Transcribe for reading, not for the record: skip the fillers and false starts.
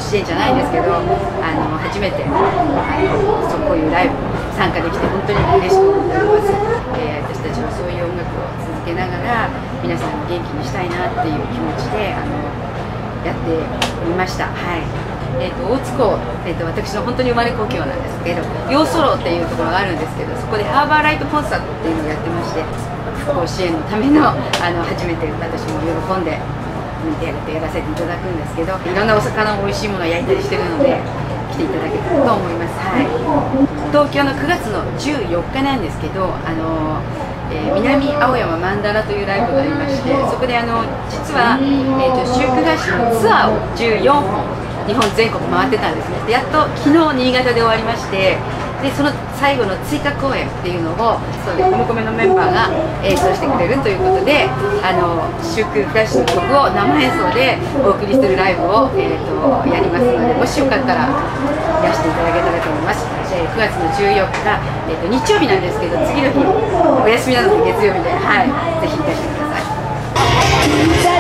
支援じゃないんですけど、初めてこういうライブ参加できて本当に嬉しく思っております。私たちはそういう音楽を続けながら皆さんを元気にしたいなっていう気持ちでやってみました。はい。大津港、私の本当に生まれ故郷なんですけど、ヨーソロっていうところがあるんですけど、そこでハーバーライトコンサートっていうのをやってまして、復興支援のための初めて私も喜んでやらせていただくんですけど、いろんなお魚も美味しいものを焼いたりしてるので来ていただけたらと思います。はい。東京の9月の14日なんですけど、南青山マンダラというライブがありまして、そこで実は、シューク菓子のツアーを14本日本全国回ってたんですね。でやっと昨日新潟で終わりまして、でその最後の追加公演っていうのをそうでコムコメのメンバーが演奏してくれるということで、シュークフラッシュの曲を生演奏でお送りするライブを、やりますので、もしよかったらいらしていただけたらと思います。9月の14日、日曜日なんですけど、次の日お休みなので月曜日で、はい、ぜひいらしてください。